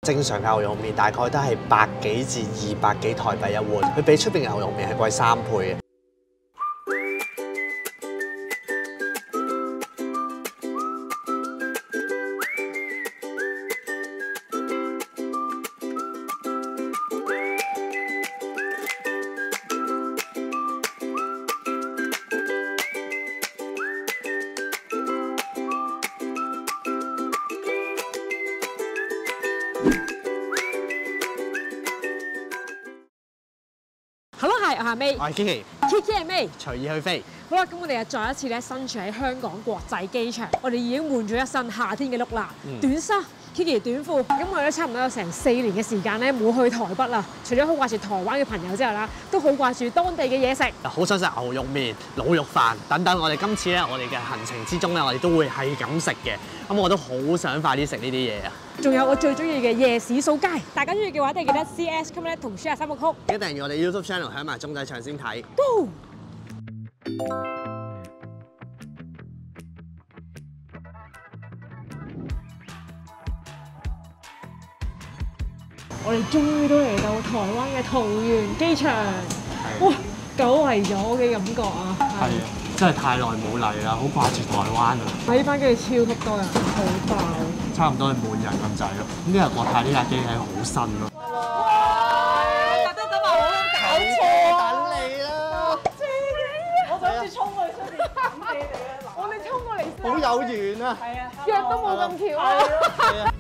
正常嘅牛肉麵大概都係100幾至200幾台幣一碗，佢比出邊嘅牛肉麵係貴3倍嘅。 Hello， 係我係 May， 我係 Kiki， 係 May， 隨意去飛。 好啦，咁我哋又再一次咧身處喺香港國際機場，我哋已經換咗一身夏天嘅 look 啦，短衫。Kiki 短褲，咁我哋都差唔多有成4年嘅時間咧冇去台北啦。除咗好掛住台灣嘅朋友之外啦，都好掛住當地嘅嘢食。 好想食牛肉麵、滷肉飯等等。我哋今次咧，我哋嘅行程之中咧，我哋都會係咁食嘅。咁我都好想快啲食呢啲嘢啊！ 仲有我最中意嘅夜市掃街。大家中意嘅話，一定記得 CS comment 同 share 3部曲。 記得訂閱我哋 YouTube channel， 響埋鐘仔唱先睇。 Go！我哋終於都嚟到台灣嘅桃園機場，哇！久違咗嘅感覺啊！ 係啊，真係太耐冇嚟啦，好掛住台灣啊！ 呢班機超級多人，好爆， 差唔多係滿人咁滯咯。咁呢個國泰呢架機係好新咯。 哇！特登等埋我都搞錯啊！ 等你啦！ 我就好似衝過去出邊等你啊！我哋衝過嚟先， 好有緣啊！ 係啊，約都冇咁巧啊！ 係啊！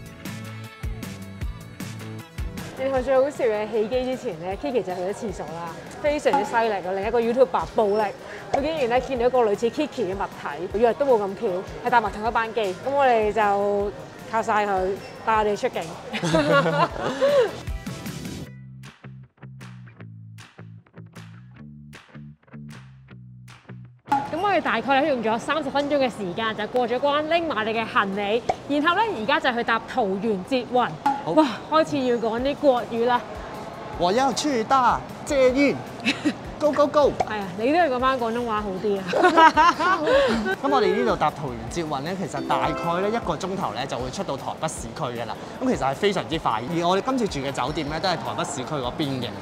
然後最好笑嘅起機之前咧 ，Kiki 就去咗廁所啦，非常之犀利嘅另一個 YouTuber 暴力，佢竟然咧見到一個類似 Kiki 嘅物體，約都冇咁巧，係搭埋同一班機，咁我哋就靠晒佢帶我哋出境。咁我哋大概咧用咗30分鐘嘅時間就過咗關，拎埋你嘅行李，然後咧而家就去搭桃園捷運。哇！開始要講啲國語啦。 我要去搭捷運，Go Go Go！ 係啊，你都係講翻廣東話好啲啊。 咁我哋呢度搭桃園捷運咧，其實大概咧1個鐘頭咧就會出到台北市區嘅啦。咁其實係非常之快，而我哋今次住嘅酒店咧都係台北市區嗰邊嘅。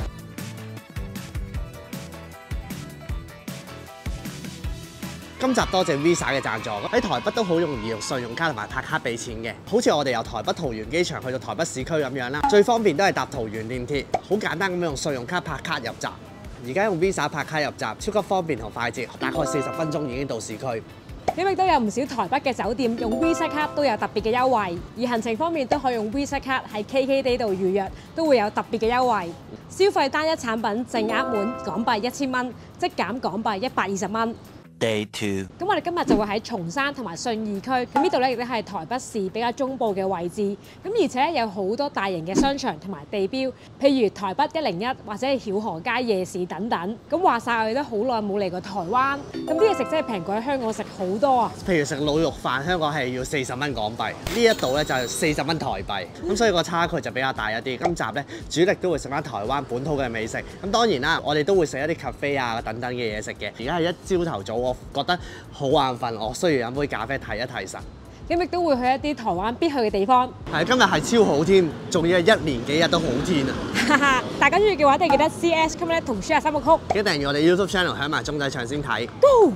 今集多謝 Visa 嘅贊助，喺台北都好容易用信用卡同埋拍卡俾錢嘅。好似我哋由台北桃園機場去到台北市區咁樣啦，最方便都係搭桃園電鐵，好簡單咁用信用卡拍卡入閘。而家用 Visa 拍卡入閘，超級方便同快捷，大概40分鐘已經到市區。 咁亦都有唔少台北嘅酒店用 Visa 卡都有特別嘅優惠，而行程方面都可以用 Visa 卡喺 KKday 度預約，都會有特別嘅優惠。消費單一產品淨額滿港幣1000蚊，即減港幣120蚊。 Day 2。 咁我哋今日就會喺松山同埋信義區，咁呢度咧亦都係台北市比較中部嘅位置。咁而且有好多大型嘅商場同埋地標，譬如台北101或者係曉河街夜市等等。咁話晒我哋都好耐冇嚟過台灣，咁啲嘢食真係平過喺香港食好多啊！ 譬如食滷肉飯，香港係要40蚊港幣，呢一度咧就係40蚊台幣，咁所以個差距就比較大一啲。今集咧主力都會食翻台灣本土嘅美食，咁當然啦，我哋都會食一啲 cafe 啊等等嘅嘢食嘅。而家係一朝頭早，我覺得好眼瞓，我需要飲杯咖啡提一提神。 咁亦都會去一啲台灣必去嘅地方。 係今日係超好天，仲要係1年幾日都好天啊！ 大家中意嘅話，一定記得 CS comment 同 share 3部曲。 記得訂閱我哋 YouTube channel， 響埋鐘仔唱先睇。 Go！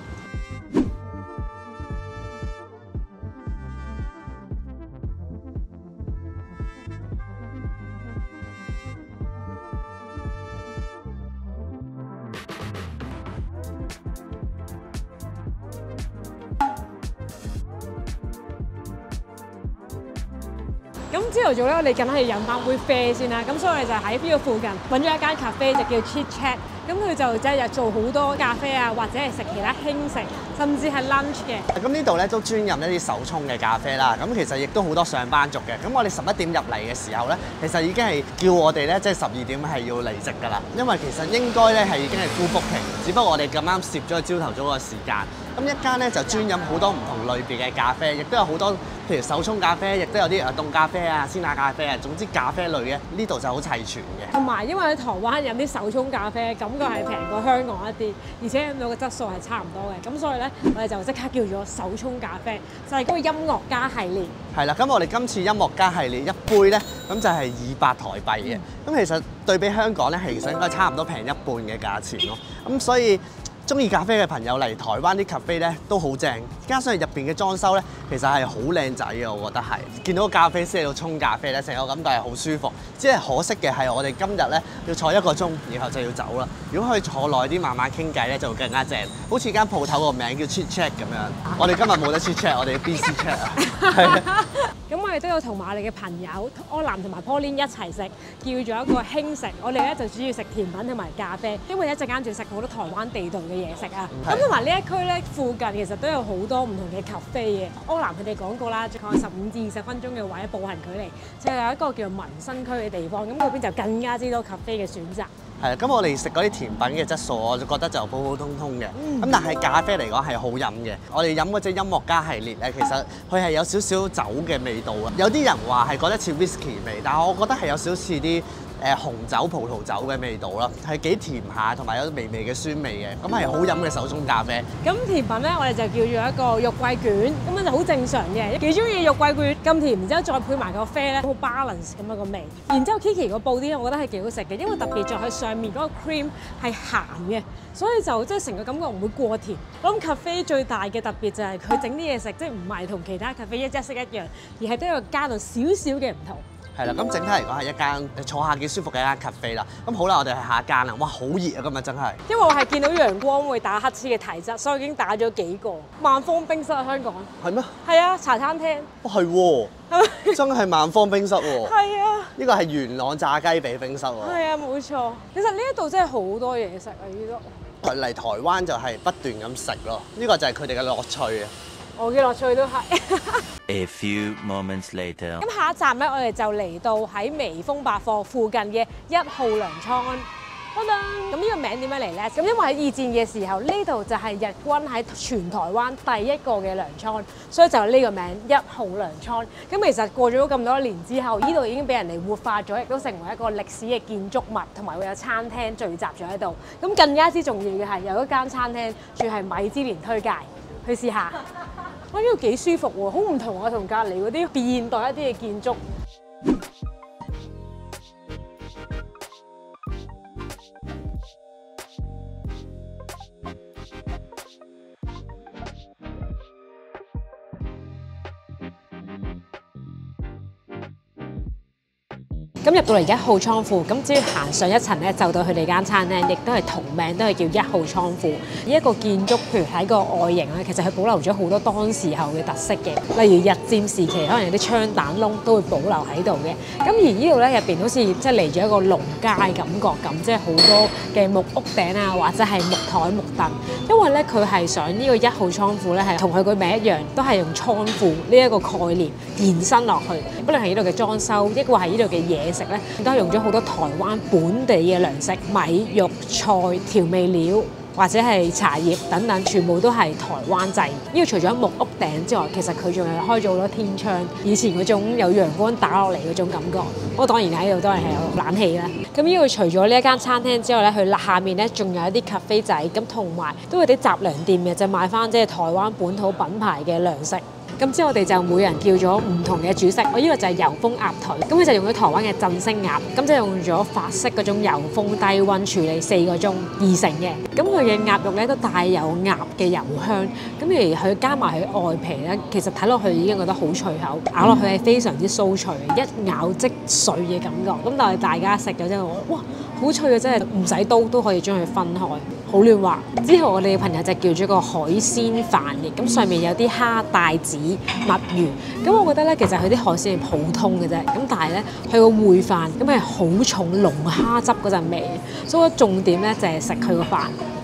咁朝頭早咧，我哋梗係飲翻杯啡先啦。咁所以我哋就喺呢個附近揾咗一間咖啡，就叫 Chit Chat。咁佢就即係做好多咖啡啊，或者係食其他輕食，甚至係 lunch 嘅。 咁呢度咧都專飲一啲手沖嘅咖啡啦。咁其實亦都好多上班族嘅。咁我哋11點入嚟嘅時候咧，其實已經係叫我哋咧，即係12點係要離席㗎啦。因為其實應該咧係已經係 full booking，只不過我哋咁啱攝咗朝頭早個時間。咁一間咧就專飲好多唔同類別嘅咖啡，亦都有好多譬如手沖咖啡，亦都有啲凍咖啡啊、鮮奶咖啡啊，總之咖啡類嘅呢度就好齊全嘅。 同埋因為喺台灣飲啲手沖咖啡，感覺係平過香港一啲，而且飲到嘅質素係差唔多嘅，咁所以咧我哋就即刻叫咗手沖咖啡，就係嗰個音樂家系列。 係啦，咁我哋今次音樂家系列一杯咧，咁就係200台幣嘅。咁其實對比香港咧，其實應該差唔多平一半嘅價錢咯。咁所以中意咖啡嘅朋友嚟台灣啲咖啡咧都好正，加上入邊嘅裝修咧，其實係好靚仔嘅，我覺得係。見到咖啡師喺度沖咖啡咧，成個感覺係好舒服。只係可惜嘅係我哋今日咧要坐1個鐘，然後就要走啦。如果可以坐耐啲慢慢傾偈咧，就會更加正。好似間鋪頭個名叫 Chit Chat 咁樣。我哋今日冇得 Chit Chat，我哋要 BC Chat 啊。係。 咁我哋都有同埋我哋嘅朋友柯南同埋 Pauline 一齊食，叫咗一個輕食。我哋咧就主要食甜品同埋咖啡，因為一陣間仲食好多台灣地道嘅嘢食啊。咁同埋呢一區咧附近其實都有好多唔同嘅 cafe 嘅。柯南佢哋講過啦，大概15至20分鐘嘅位步行距離，就有一個叫做民生區嘅地方。咁嗰邊就更加之多 cafe 嘅選擇。 係啊，咁我哋食嗰啲甜品嘅質素，我就覺得就普普通通嘅。咁但係咖啡嚟講係好飲嘅。我哋飲嗰隻音樂家系列咧，其實佢係有少少酒嘅味道啊。有啲人話係覺得似 whisky 味，但係我覺得係有少少似啲紅酒、葡萄酒嘅味道啦，係幾甜下，同埋有微微嘅酸味嘅。咁係好飲嘅手沖咖啡。咁甜品咧，我哋就叫做一個肉桂卷，咁樣就好正常嘅。幾中意肉桂卷咁甜，然之後再配埋個啡咧，好 balance 咁樣個味。然之後 Kiki 個布丁，我覺得係幾好食嘅，因為特別在佢上面嗰個 cream 係鹹嘅，所以就即係成個感覺唔會過甜。我諗 cafe 最大嘅特別就係佢整啲嘢食，即係唔係同其他 cafe 一式一樣，而係都有加到少少嘅唔同。 係啦，咁整體嚟講係一間坐下幾舒服嘅一間 cafe 啦。咁好啦，我哋去下一間啦。哇，好熱啊！今日真係。因為我係見到陽光會打乞嗤嘅體質，所以我已經打咗幾個萬方冰室喺香港。 係咩？ 係啊，茶餐廳。 哦，係喎。真係萬方冰室喎。 係啊。 呢個係元朗炸雞髀冰室喎。 係啊，冇錯。其實呢一度真係好多嘢食啊！呢度。 嚟台灣就係不斷咁食咯，呢個就係佢哋嘅樂趣啊。 我嘅樂趣都係。 A few moments later。 咁下一站咧，我哋就嚟到喺微風百貨附近嘅1號糧倉。咁呢個名點樣嚟咧？咁因為喺二戰嘅時候，呢度就係日軍喺全台灣第一個嘅糧倉，所以就係呢個名1號糧倉。咁其實過咗咁多年之後，呢度已經俾人哋活化咗，亦都成為一個歷史嘅建築物，同埋會有餐廳聚集咗喺度。咁更加之重要嘅係有一間餐廳，仲係米芝蓮推介，去試下。哇！呢度幾舒服喎，好唔同啊，同隔離嗰啲現代一啲嘅建築。咁入到嚟1號倉庫，咁只要行上一層咧，就到佢哋間餐廳，亦都係同名，都係叫1號倉庫。呢一個建築，譬如喺個外形咧，其實佢保留咗好多當時候嘅特色嘅，例如日戰時期可能有啲槍彈窿都會保留喺度嘅。咁而呢度咧入邊好似即係嚟咗一個農街感覺咁，即係好多嘅木屋頂啊，或者係木台木凳。因為咧佢係想呢個1號倉庫咧係同佢個名一樣，都係用倉庫呢一個概念延伸落去，不論係呢度嘅裝修，抑或係呢度嘅嘢食咧，都係用咗好多台灣本地嘅糧食、米、肉、菜、調味料或者係茶葉等等，全部都係台灣製。呢個除咗木屋頂之外，其實佢仲係開咗好多天窗，以前嗰種有陽光打落嚟嗰種感覺。不過當然喺度都係有冷氣啦。咁呢度除咗呢一間餐廳之外咧，佢下面咧仲有一啲 cafe 仔，咁同埋都有啲雜糧店嘅，就賣翻即係台灣本土品牌嘅糧食。咁之後我哋就每人叫咗唔同嘅主食，我呢個就係油封鴨腿，咁佢就用咗台灣嘅振聲鴨，咁即係用咗法式嗰種油封低溫處理4個鐘而成嘅，咁佢嘅鴨肉咧都帶有鴨嘅油香，咁而佢加埋佢外皮咧，其實睇落去已經覺得好脆口，咬落去係非常之酥脆，一咬即碎嘅感覺，咁但係大家食咗之後，哇！好脆嘅，真係唔使刀都可以將佢分開，好嫩滑。之後我哋嘅朋友就叫咗個海鮮飯嘅，咁上面有啲蝦、帶子、墨魚。咁我覺得咧，其實佢啲海鮮係普通嘅啫，咁但係咧，佢個燴飯咁係好重龍蝦汁嗰陣味，所以重點咧就係食佢個飯。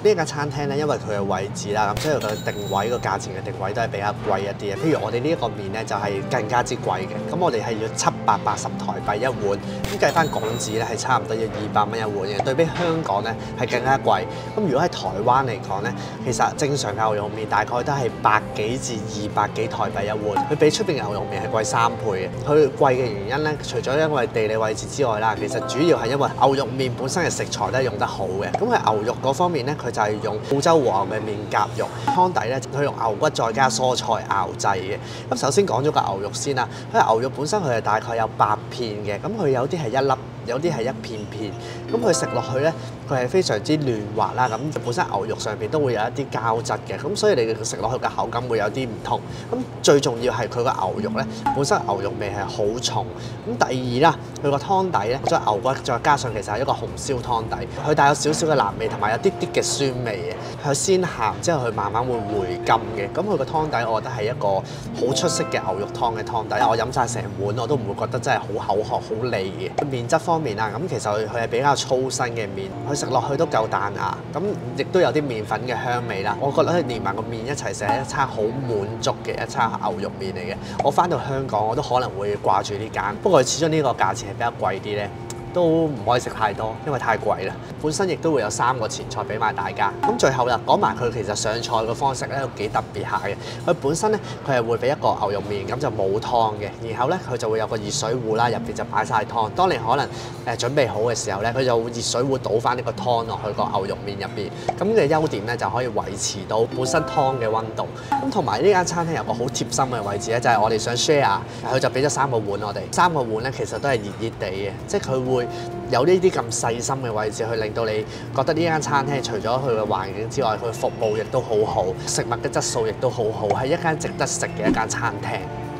呢間餐廳咧，因為佢嘅位置啦，咁所以佢嘅定位個價錢嘅定位都係比較貴一啲嘅。譬如我哋呢一個麵咧就係更加之貴嘅，咁我哋係要780台幣一碗，咁計翻港紙咧係差唔多要200蚊一碗嘅，對比香港咧係更加貴。咁如果喺台灣嚟講咧，其實正常嘅牛肉麵大概都係100幾至200幾台幣一碗，佢比出邊嘅牛肉麵係貴3倍嘅。佢貴嘅原因咧，除咗因為地理位置之外啦，其實主要係因為牛肉麵本身嘅食材都係用得好嘅。咁佢牛肉嗰方面咧，佢就係用澳洲和牛嘅面夾肉，湯底咧佢用牛骨再加蔬菜熬製嘅。咁首先講咗個牛肉先啦，佢牛肉本身佢係大概有8片嘅，咁佢有啲係一粒，有啲係一片片，咁佢食落去咧，佢係非常之嫩滑啦，咁本身牛肉上邊都會有一啲膠質嘅，咁所以你食落去嘅口感會有啲唔同。咁最重要係佢個牛肉咧，本身牛肉味係好重。咁第二啦，佢個湯底咧，將牛骨再加上其實係一個紅燒湯底，佢帶有少少嘅辣味同埋有啲啲嘅酸味嘅，佢先鹹之後佢慢慢會回甘嘅。咁佢個湯底我覺得係一個好出色嘅牛肉湯嘅湯底，我飲晒成碗我都唔會覺得真係好口渴好膩嘅。麵質方面啊，咁其實佢係比較粗身嘅麵，佢食落去都夠彈牙，咁亦都有啲麵粉嘅香味啦。我覺得佢連埋個麵一齊食係一餐好滿足嘅一餐牛肉麵嚟嘅。我翻到香港我都可能會掛住呢間，不過始終呢個價錢係比較貴啲咧。都唔可以食太多，因為太貴啦。本身亦都會有3個前菜俾埋大家。咁最後啦，講埋佢其實上菜嘅方式咧都幾特別下嘅。佢本身咧佢係會俾一個牛肉麵，咁就冇湯嘅。然後咧佢就會有個熱水壺啦，入邊就擺晒湯。當你可能準備好嘅時候咧，佢就會熱水壺倒翻呢個湯落去個牛肉麵入邊。咁嘅優點咧就可以維持到本身湯嘅溫度。咁同埋呢間餐廳有個好貼心嘅位置咧，就係我哋想 share，佢就俾咗3個碗我哋。3個碗咧其實都係熱熱地嘅，即係佢會有呢啲咁細心嘅位置，去令到你覺得呢間餐廳除咗佢嘅環境之外，佢服務亦都好好，食物嘅質素亦都好好，係一間值得食嘅一間餐廳。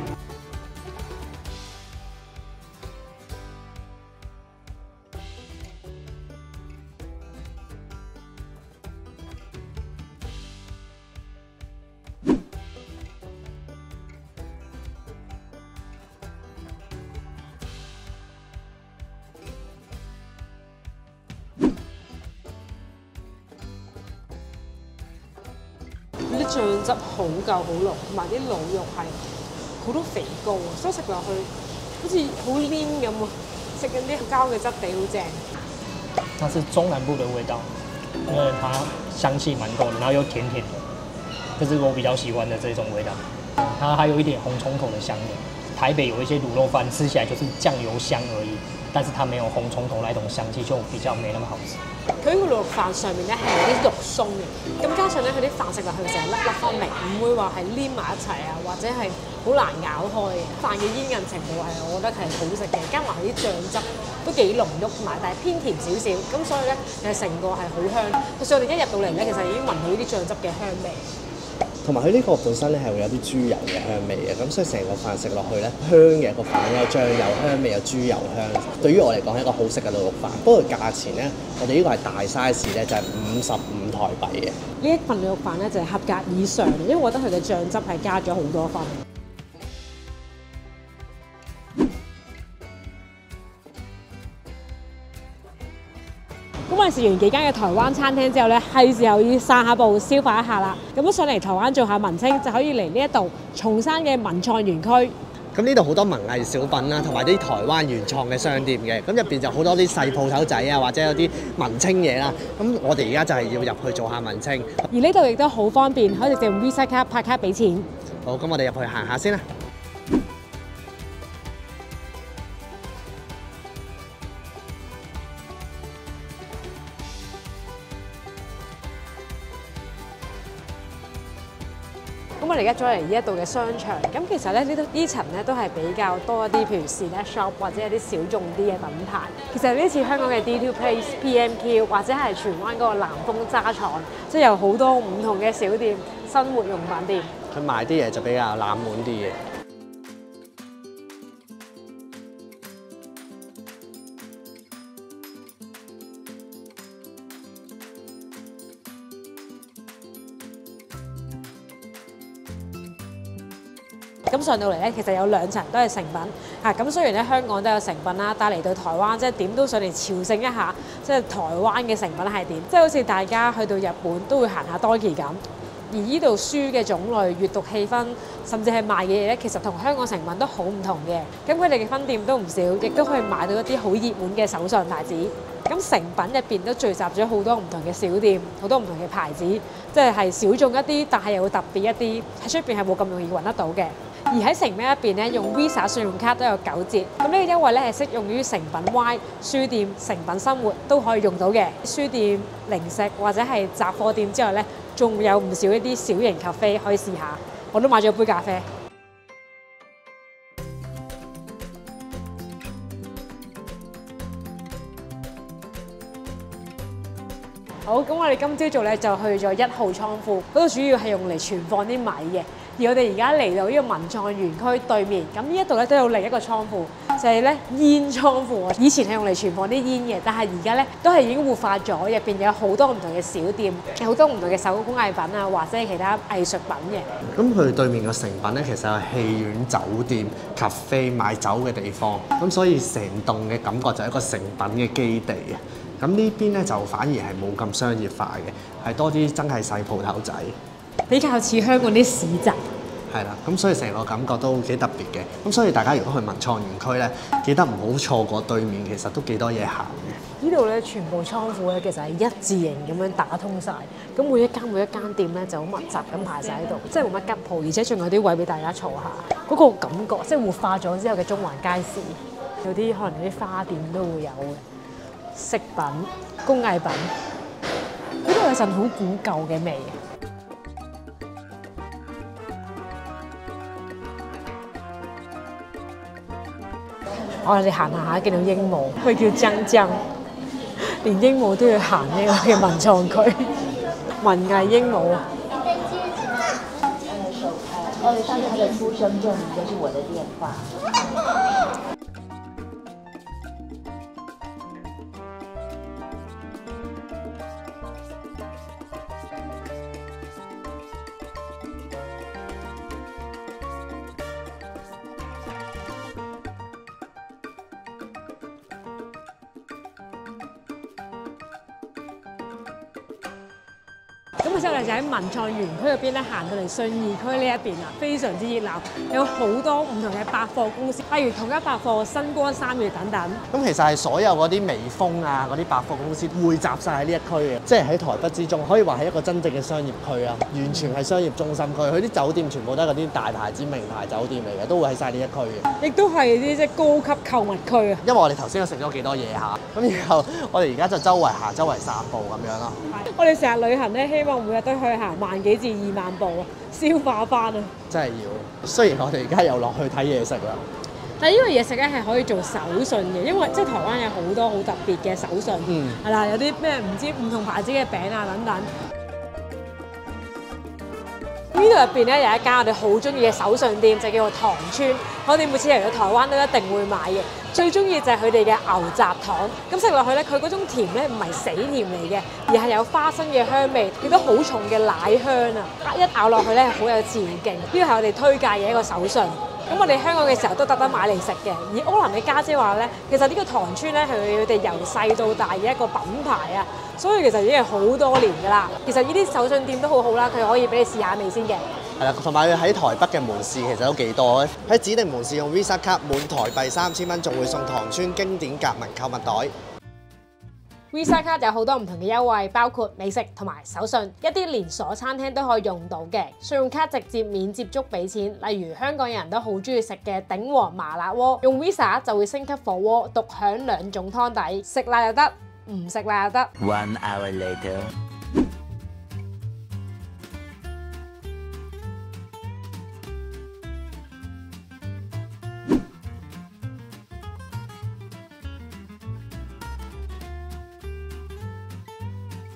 啲醬汁好夠好濃，同埋啲滷肉係好多肥膏啊，所以食落去好似好黏咁啊！食緊啲膠嘅質地好正。 它是中南部的味道，因為它香氣蠻夠的，然後又甜甜的，這是我比較喜歡的這種味道。它還有一點紅葱頭的香味。台北有一些滷肉飯吃起來就是醬油香而已，但是它沒有紅葱頭那種香氣，就比較沒那麼好吃。 佢個滷肉飯上面咧係有啲肉鬆嘅，咁加上咧佢啲飯食落去成粒粒分明，唔會話係黏埋一齊啊，或者係好難咬開嘅。飯嘅煙韌程度係我覺得係好食嘅，加埋佢啲醬汁都幾濃郁，同埋但係偏甜少少，咁所以咧成個係好香。就算我哋一入到嚟咧，其實已經聞到呢啲醬汁嘅香味。 同埋佢呢個本身咧係會有啲豬油嘅香味嘅，咁所以成個飯食落去咧香嘅個飯有醬油香味，有豬油香。對於我嚟講係一個好食嘅滷肉飯。不過價錢咧，我哋呢個係大 size 咧，就係55台幣嘅。 呢一份滷肉飯咧就係合格以上，因為我覺得佢嘅醬汁係加咗好多分。咁我哋食完幾間嘅台灣餐廳之後咧，係時候要散下步消化一下啦。咁上嚟台灣做下文青，就可以嚟呢一度松山嘅文創園區。咁呢度好多文藝小品啦，同埋啲台灣原創嘅商店嘅。咁入邊就好多啲細鋪頭仔啊，或者有啲文青嘢啦。咁我哋而家就係要入去做下文青。而呢度亦都好方便，可以直接用 Visa 卡拍卡俾錢。好，咁我哋入去行下先啦。咁我哋而家走嚟呢一度嘅商場，咁其實咧呢層咧都係比較多一啲，譬如 Select Shop 或者一啲小眾啲嘅品牌。其實呢次香港嘅 D2 Place、PMQ 或者係荃灣嗰個南豐紗廠，即係有好多唔同嘅小店、生活用品店。佢賣啲嘢就比較冷門啲嘅。咁上到嚟咧，其實有2層都係誠品嚇。咁雖然咧香港都有誠品啦，但係嚟到台灣即係點都上嚟朝聖一下， 即係台灣嘅成品係點，即係好似大家去到日本都會行下 Donkey 咁。而呢度書嘅種類、閱讀氣氛，甚至係賣嘅嘢咧，其實同香港成品都好唔同嘅。咁佢哋嘅分店都唔少，亦都可以買到一啲好熱門嘅手上牌子。咁成品入邊都聚集咗好多唔同嘅小店，好多唔同嘅牌子，即係小眾一啲，但係又會特別一啲，喺出邊係冇咁容易揾得到嘅。而喺成品入邊咧，用 Visa 信用卡都有9折。咁呢個優惠咧係適用於誠品 Y 書店、誠品生活都可以用到嘅。書店、零食或者係雜貨店之外咧，仲有唔少一啲小型咖啡可以試下。我都買咗杯咖啡。好，咁我哋今朝早咧就去咗1號倉庫，嗰度主要係用嚟存放啲米嘅。而我哋而家嚟到呢個文創園區對面，咁呢一度咧都有另一個倉庫，就係咧煙倉庫。以前係用嚟存放啲煙嘅，但係而家咧都係已經活化咗，入邊有好多唔同嘅小店，有好多唔同嘅手工藝品啊，或者係其他藝術品嘅。 咁佢對面個成品咧，其實係戲院、酒店、咖啡、賣酒嘅地方，咁所以成棟嘅感覺就係一個成品嘅基地嘅。咁呢邊咧就反而係冇咁商業化嘅，係多啲真係細鋪頭仔， 比較似香港啲市集。 係啦，咁所以成個感覺都幾特別嘅。咁所以大家如果去文創園區咧，記得唔好錯過對面，其實都幾多嘢行嘅。 呢度咧全部倉庫咧其實係一字形咁樣打通晒，咁每一間店咧就好密集咁排晒喺度，即係冇乜吉鋪，而且仲有啲位俾大家坐下，嗰個感覺即係活化咗之後嘅中環街市，有啲可能有啲花店都會有嘅，飾品、工藝品，呢度有陣好古舊嘅味。我哋行下見到鸚鵡，佢叫江江，連鸚鵡都要行呢個嘅文創區，文藝鸚鵡。 上面他的出生證明就是我的電話。 咁之後咧就喺文創園區入邊咧行到嚟信義區呢一邊啦，非常之熱鬧，有好多唔同嘅百貨公司，例如統一百貨、新光三越等等。 咁其實係所有嗰啲微風啊，嗰啲百貨公司匯集晒喺呢一區嘅，即係喺台北之中，可以話係一個真正嘅商業區啊，完全係商業中心區。佢啲酒店全部都係嗰啲大牌子名牌酒店嚟嘅，都會喺晒呢一區嘅。 亦都係啲即係高級購物區啊！ 因為我哋頭先都食咗幾多嘢嚇，咁然後我哋而家就周圍行、周圍散步咁樣咯。 我哋成日旅行咧，希望每日都去行1萬幾至2萬步啊，消化翻啊！ 真係要。雖然我哋而家又落去睇嘢食啦， 但係呢個嘢食咧係可以做手信嘅，因為即係台灣有好多好特別嘅手信，係啦，有啲咩唔知唔同牌子嘅餅啊等等。呢度入邊咧有一間我哋好中意嘅手信店，就叫做糖村。我哋每次嚟到台灣都一定會買嘅。最中意就係佢哋嘅牛軋糖。咁食落去咧，佢嗰種甜咧唔係死甜嚟嘅，而係有花生嘅香味，亦都好重嘅奶香啊！一咬落去咧，好有自然勁。呢個係我哋推介嘅一個手信。咁我哋香港嘅時候都特登買嚟食嘅。而柯南嘅家姐話咧，其實呢個糖村咧係佢哋由細到大嘅一個品牌啊，所以其實已經係好多年㗎啦。其實呢啲手信店都好好啦，佢可以俾你試下味先嘅。 係啦，同埋佢喺台北嘅門市其實都幾多，喺指定門市用 Visa 卡滿台幣3000蚊，仲會送糖村經典格紋購物袋。 Visa 卡有好多唔同嘅優惠，包括美食同埋手信，一啲連鎖餐廳都可以用到嘅。信用卡直接免接觸俾錢，例如香港人都好中意食嘅鼎王麻辣鍋，用 Visa 就會升級火鍋，獨享2種湯底，食辣又得，唔食辣又得。 1 hour later.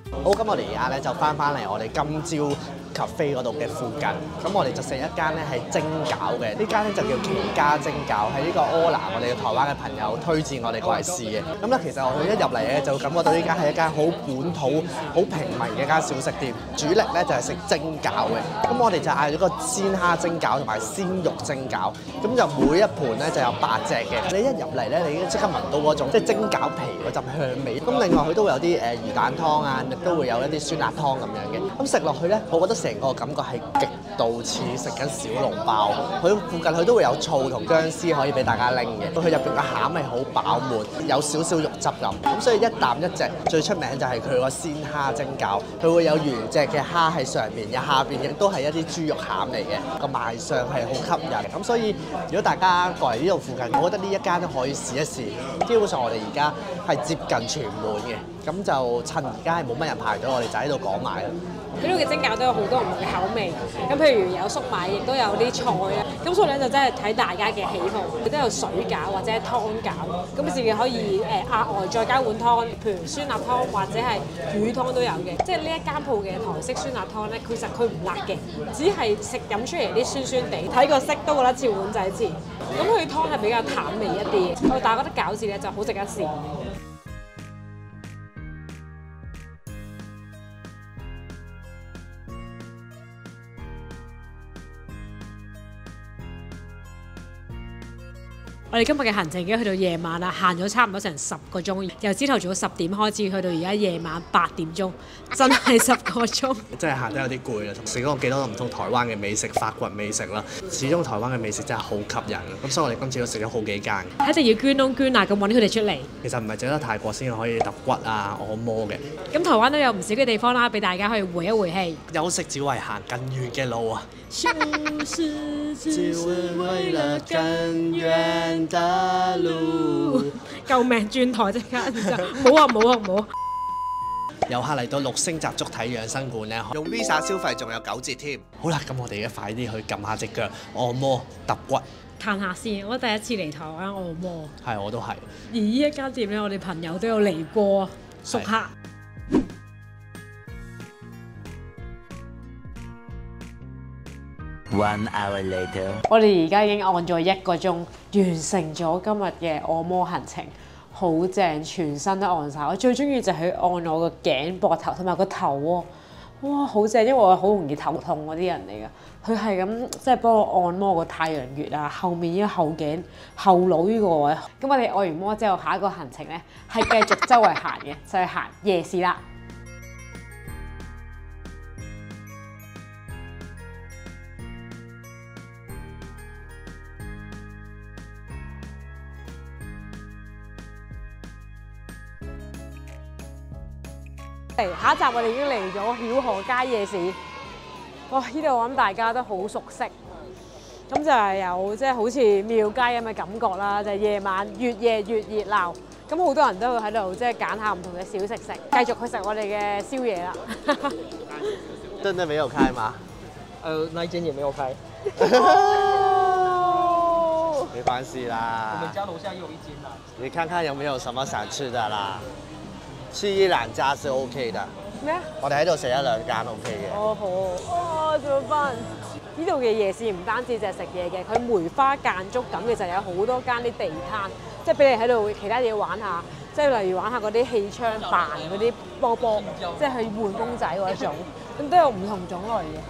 好，咁我哋而家咧就翻嚟我哋今朝cafe嗰度嘅附近，咁我哋就食一間咧係蒸餃嘅，呢間咧就叫奇家蒸餃，係呢個柯南我哋嘅台灣嘅朋友推薦我哋過嚟試嘅。咁咧其實我哋一入嚟咧就感覺到呢間係一間好本土、好平民嘅一間小食店，主力咧就係食蒸餃嘅。咁我哋就嗌咗個鮮蝦蒸餃同埋鮮肉蒸餃，咁就每一盤咧就有8隻嘅。你一入嚟咧，你已經即刻聞到嗰種即係蒸餃皮嗰陣香味。咁另外佢都會有啲魚蛋湯啊，亦都會有一啲酸辣湯咁樣嘅。咁食落去咧，我覺得成個感覺係極度似食緊小籠包。佢附近佢都會有醋同薑絲可以俾大家拎嘅。佢入邊嘅餡係好飽滿，有少少肉汁咁。咁所以一啖一隻，最出名就係佢個鮮蝦蒸餃。佢會有原隻嘅蝦喺上面，下邊亦都係一啲豬肉餡嚟嘅。個賣相係好吸引。咁所以如果大家過嚟呢度附近，我覺得呢一間都可以試一試。基本上我哋而家係接近全滿嘅，咁就趁而家係冇乜人排隊，我哋就喺度講埋啦。 呢度嘅蒸餃都有好多唔同嘅口味，咁譬如有粟米，亦都有啲菜啦。咁所以咧就真係睇大家嘅喜好，亦都有水餃或者係湯餃，咁你自己可以額外再加碗湯，譬如酸辣湯或者係魚湯都有嘅。即係呢一間鋪嘅台式酸辣湯咧，其實佢唔辣嘅，只係食飲出嚟啲酸酸地，睇個色都覺得似碗仔翅。咁佢湯係比較淡味一啲，但係覺得餃子咧就好值得試。我哋今日嘅行程已經去到夜晚啦，行咗差唔多成10個鐘，由朝頭早10點開始去到而家夜晚8點鐘，真係10個鐘。 真係行得有啲攰啦，食咗幾多唔同台灣嘅美食、發掘美食啦。始終台灣嘅美食真係好吸引，咁所以我哋今次都食咗好幾間。 一定要捐窿捐罅咁揾佢哋出嚟。 其實唔係淨得泰國先可以揼骨啊、按摩嘅， 咁台灣都有唔少嘅地方啦，俾大家去回一回氣。 休息只為行更遠嘅路啊！ 休息只為了更遠的路。 救命！轉台即刻，冇啊冇啊冇啊！ 遊客嚟到6星集足體養生館咧，用 Visa 消費仲有9折添。好啦，咁我哋而家快啲去撳下隻腳，按摩揼骨。 嘆下先，我第一次嚟台灣按摩。 係，我都係。 而呢一間店咧，我哋朋友都有嚟過，熟客。 1 hour later， 我哋而家已經按咗1個鐘，完成咗今日嘅按摩行程，好正，全身都按晒。我最中意就係按我個頸、膊頭同埋個頭喎，哇，好正！因為我好容易頭痛嗰啲人嚟㗎，佢係咁即係幫我按摩個太陽穴啊，後面呢個後頸、後腦呢個位。咁我哋按完摩之後，下一個行程咧係繼續周圍行嘅，就係行夜市啦。下一集我哋已經嚟咗曉河街夜市，哇！呢度我諗大家都好熟悉，咁就係有即係好似廟街咁嘅感覺啦，就係夜晚越夜越熱鬧，咁好多人都會喺度即係揀下唔同嘅小食食，繼續去食我哋嘅宵夜啦。 真的沒有開嗎？ 那一間也沒有開。 沒關係啦。 我們家樓下也有一間啦。 你看看有沒有什麼想吃的啦？吃一兩家是 OK 的。 咩啊？ 我哋喺度食一兩間 OK 嘅。 哦好，哦，怎麼辦？呢度嘅夜市唔單止就係食嘢嘅，佢梅花間竹咁嘅就有好多間啲地攤，即係俾你喺度其他嘢玩下，即係例如玩下嗰啲氣槍扮嗰啲波波，即係去換公仔嗰一種，咁都有唔同種類嘅。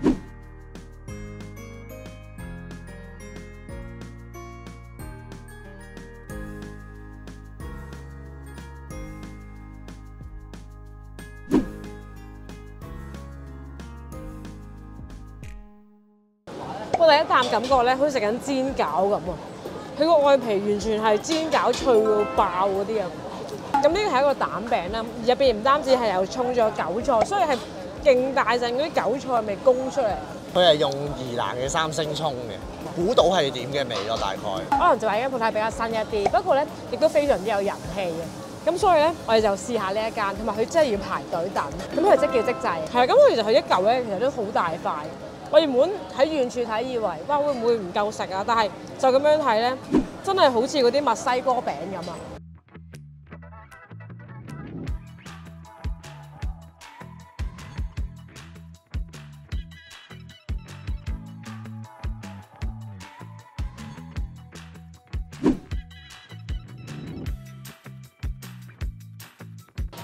我第一啖感覺咧，好似食緊煎餃咁啊！佢個外皮完全係煎餃脆到爆嗰啲啊！咁呢個係一個蛋餅啦，入邊唔單止係有沖咗韭菜，所以係勁大陣嗰啲韭菜味攻出嚟。 佢係用宜蘭嘅3星葱嘅，估到係點嘅味咯，大概。 可能就係間鋪頭比較新一啲，不過咧亦都非常之有人氣嘅。咁所以咧，我哋就試下呢一間，同埋佢真係要排隊等。咁佢即叫即製，係啊。咁其實佢一嚿咧，其實都好大塊。我原本喺遠處睇以為，哇會唔會唔夠食啊？但係就咁樣睇咧，真係好似嗰啲墨西哥餅咁啊！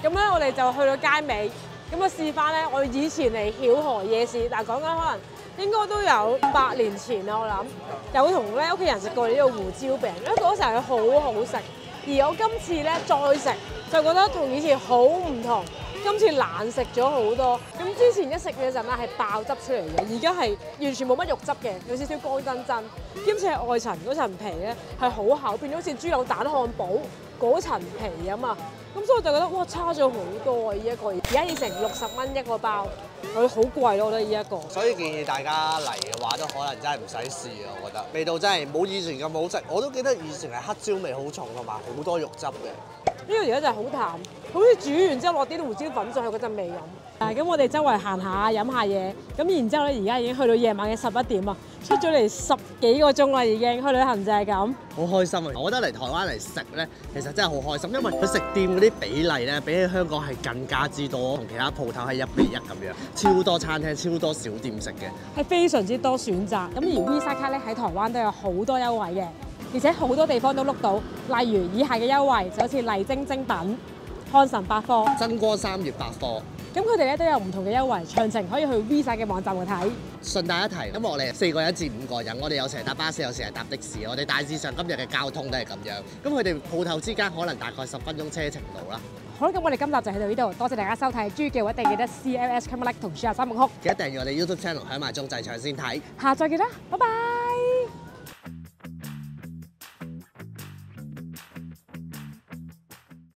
咁咧我哋就去到街尾，咁啊試翻咧我以前嚟曉河夜市，但係講緊可能應該都有8年前啦，我諗有同咧屋企人食過呢個胡椒餅，因為嗰時候好好食，而我今次咧再食就覺得同以前好唔同。今次難食咗好多，咁之前一食嘅陣咧係爆汁出嚟嘅，而家係完全冇乜肉汁嘅，有少少乾真真，兼且係外層嗰層皮咧係好厚，變咗好似豬柳蛋漢堡嗰層皮啊嘛，咁所以我就覺得哇差咗好多啊！呢一個而家要成60蚊一個包，佢好貴咯，我覺得呢一個。 所以建議大家嚟嘅話，都可能真係唔使試啊！我覺得味道真係冇以前咁好食。我都記得以前係黑椒味好重同埋好多肉汁嘅。 呢個而家就係好淡，好似煮完之後落啲胡椒粉上去嗰陣味咁。咁我哋周圍行下飲下嘢，咁然之後咧而家已經去到夜晚嘅11點啊，出咗嚟10幾個鐘啦已經，去旅行就係咁。 好開心啊！我覺得嚟台灣嚟食咧，其實真係好開心，因為佢食店嗰啲比例咧，比起香港係更加之多，同其他鋪頭係1比1咁樣，超多餐廳、超多小店食嘅， 係非常之多選擇。咁而 Visa 卡咧喺台灣都有好多優惠嘅。而且好多地方都碌到，例如以下嘅優惠就好似麗晶精品、漢神百貨、 真光3月百貨。 咁佢哋咧都有唔同嘅優惠，詳情可以去 Visa 嘅網站度睇。 順帶一提，因為我哋4個人至5個人，我哋有時係搭巴士，有時係搭的士，我哋大致上今日嘅交通都係咁樣。咁佢哋鋪頭之間可能大概10分鐘車程度啦。 好啦，咁我哋今集就喺到呢度，多謝大家收睇。中意嘅話一定記得 CLS comment like 同 share 3部曲， 記得訂閱我哋 YouTube channel 響埋鐘仔搶先睇。 下載記得，拜拜。